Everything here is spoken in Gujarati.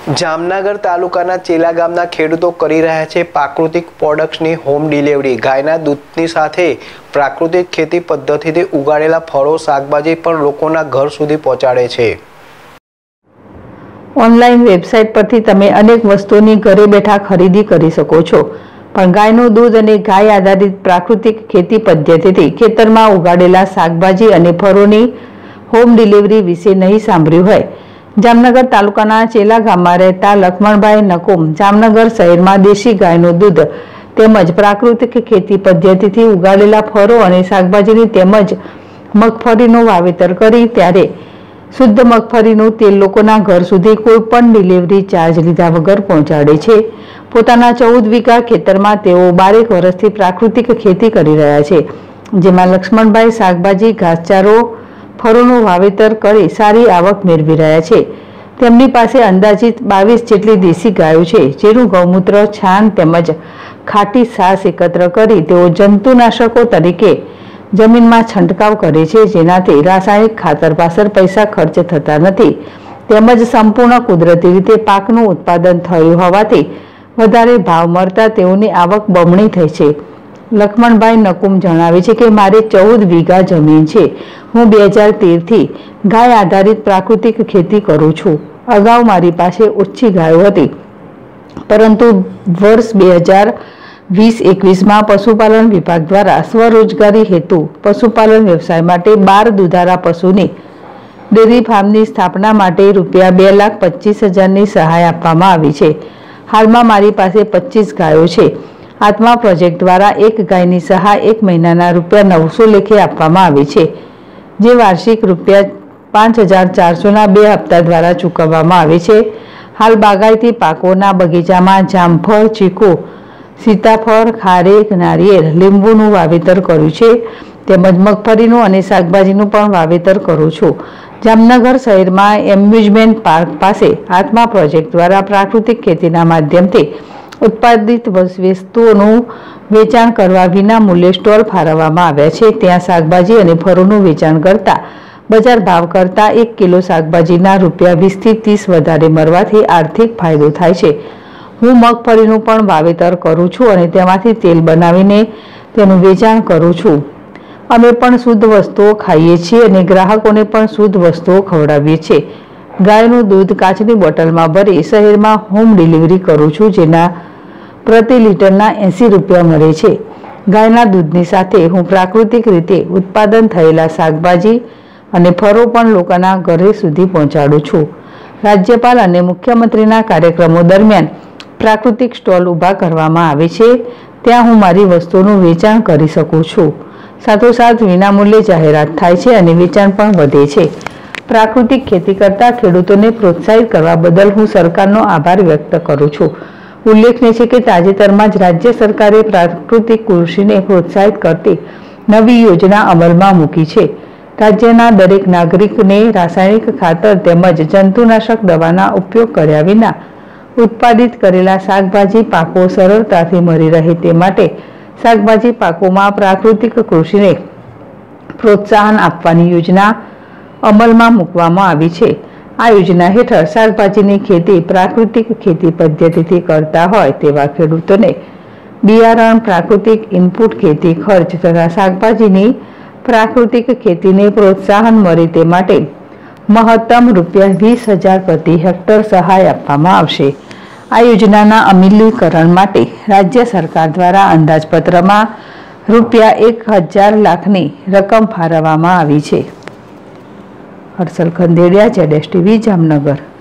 જામનગર તાલુકાના ચેલા ગામના ખેડૂતો કરી રહ્યા છે પ્રાકૃતિક પ્રોડક્ટ્સની હોમ ડિલિવરી। ગાયના દૂધની સાથે પ્રાકૃતિક ખેતી પદ્ધતિથી ઉગાડેલા ફળો શાકભાજી પણ લોકોના ઘર સુધી પહોંચાડે છે। ઓનલાઈન વેબસાઇટ પરથી તમે અનેક વસ્તુઓની ઘરે બેઠા ખરીદી કરી શકો છો, પણ ગાયનું દૂધ અને ગાય આધારિત પ્રાકૃતિક ખેતી પદ્ધતિથી ખેતરમાં ઉગાડેલા શાકભાજી અને ફળોની હોમ ડિલિવરી વિશે નહીં સાંભળ્યું હોય। જામનગર તાલુકાના ચેલા ગામમાં રહેતા લક્ષ્મણભાઈ નકુમ જામનગર શહેરમાં દેશી ગાયનું દૂધ તેમજ પ્રાકૃતિક ખેતી પદ્ધતિથી ઉગાડેલા ફળો અને શાકભાજીની તેમજ મગફળીનું વાવેતર કરી ત્યારે શુદ્ધ મગફળીનું તેલ લોકોના ઘર સુધી કોઈપણ ડિલિવરી ચાર્જ લીધા વગર પહોંચાડે છે। પોતાના 14 વીઘા ખેતરમાં તેઓ 12 વર્ષથી પ્રાકૃતિક ખેતી કરી રહ્યા છે, જેમાં લક્ષ્મણભાઈ શાકભાજી, ઘાસચારો, ફળોનું વાવેતર કરી સારી આવક મેળવી રહ્યા છે। તેમની પાસે અંદાજિત 22 જેટલી દેશી ગાયો છે, જેનું ગૌમૂત્ર, છાણ તેમજ ખાટી છાશ એકત્ર કરી તેઓ જંતુનાશકો તરીકે જમીનમાં છંટકાવ કરે છે, જેનાથી રાસાયણિક ખાતર પાછળ પૈસા ખર્ચ થતા નથી તેમજ સંપૂર્ણ કુદરતી રીતે પાકનું ઉત્પાદન થયું હોવાથી વધારે ભાવ મળતા તેઓની આવક બમણી થઈ છે। લક્ષ્મણભાઈ નકુમ જણાવે છે કે મારે 14 વીઘા જમીન છે। હું 2013થી ગાય આધારિત પ્રાકૃતિક ખેતી કરું છું। અગાઉ મારી પાસે ઓછી ગાયો હતી, પરંતુ વર્ષ 2020-21માં પશુપાલન વિભાગ દ્વારા સ્વરોજગારી હેતુ પશુપાલન વ્યવસાય માટે 12 દુધાળા પશુની ડેરી ફાર્મની સ્થાપના માટે રૂપિયા 2,25,000ની સહાય આપવામાં આવી છે। હાલમાં મારી પાસે 25 ગાયો છે। આત્મા પ્રોજેક્ટ દ્વારા એક ગાયની સહાય 1 મહિનાના રૂપિયા 900 લેખે આપવામાં આવે છે, જે વાર્ષિક રૂપિયા 5,400ના 2 હપ્તા દ્વારા ચૂકવવામાં આવે છે। હાલ બાગાયતી પાકોના બગીચામાં જામફળ, ચીકુ, સીતાફળ, ખારેક, નારિયેળ, લીંબુનું વાવેતર કર્યું છે તેમજ મગફળીનું અને શાકભાજીનું પણ વાવેતર કરું છું। જામનગર શહેરમાં એમ્યુઝમેન્ટ પાર્ક પાસે આત્મા પ્રોજેક્ટ દ્વારા પ્રાકૃતિક ખેતીના માધ્યમથી ઉત્પાદિત વસ્તુઓનું વેચાણ કરવા વિના મૂલ્યે સ્ટોલ ફાળવવામાં આવ્યા છે। ત્યાં શાકભાજી અને ફળોનું વેચાણ કરતા બજાર ભાવ કરતાં 1 કિલો શાકભાજીના રૂપિયા 20થી 30 વધારે મળવાથી આર્થિક ફાયદો થાય છે। હું મગફળીનું પણ વાવેતર કરું છું અને તેમાંથી તેલ બનાવીને તેનું વેચાણ કરું છું। અમે પણ શુદ્ધ વસ્તુઓ ખાઈએ છીએ અને ગ્રાહકોને પણ શુદ્ધ વસ્તુઓ ખવડાવીએ છીએ। ગાયનું દૂધ કાચની બોટલમાં ભરી શહેરમાં હોમ ડિલિવરી કરું છું, જેના પ્રતિ લિટરના 80 રૂપિયા મળે છે। ગાયના દૂધની સાથે હું પ્રાકૃતિક રીતે ઉત્પાદન થયેલા શાકભાજી અને ફળો પણ લોકોના ઘરે સુધી પહોંચાડું છું। રાજ્યપાલ અને મુખ્યમંત્રીના કાર્યક્રમો દરમિયાન પ્રાકૃતિક સ્ટોલ ઊભા કરવામાં આવે છે, ત્યાં હું મારી વસ્તુઓનું વેચાણ કરી શકું છું। સાથોસાથ વિનામૂલ્યે જાહેરાત થાય છે અને વેચાણ પણ વધે છે। પ્રાકૃતિક ખેતી કરતા ખેડૂતોને પ્રોત્સાહિત કરવા બદલ હું સરકારનો આભાર વ્યક્ત કરું છું। ઉલ્લેખનીય છે કે તાજેતરમાં જ રાજ્ય સરકારે પ્રાકૃતિક કૃષિને પ્રોત્સાહિત કરતી નવી યોજના અમલમાં મૂકી છે। રાજ્યના દરેક નાગરિકને રાસાયણિક ખાતર તેમજ જંતુનાશક દવાના ઉપયોગ કર્યા વિના ઉત્પાદિત કરેલા શાકભાજી પાકો સરળતાથી મળી રહે તે માટે શાકભાજી પાકોમાં પ્રાકૃતિક કૃષિને પ્રોત્સાહન આપવાની યોજના અમલમાં મૂકવામાં આવી છે। આ યોજના હેઠળ શાકભાજીની ખેતી પ્રાકૃતિક ખેતી પદ્ધતિથી કરતા હોય તેવા ખેડૂતોને બિયારણ, પ્રાકૃતિક ઇનપુટ, ખેતી ખર્ચ તથા શાકભાજીની પ્રાકૃતિક ખેતીને પ્રોત્સાહન મળે તે માટે મહત્તમ રૂપિયા 20,000 પ્રતિ હેક્ટર સહાય આપવામાં આવશે। આ યોજનાના અમલીકરણ માટે રાજ્ય સરકાર દ્વારા અંદાજપત્રમાં રૂપિયા 1,000 લાખની રકમ ફાળવવામાં આવી છે। હર્ષલ ખંડેરિયા, ZSTV, જામનગર।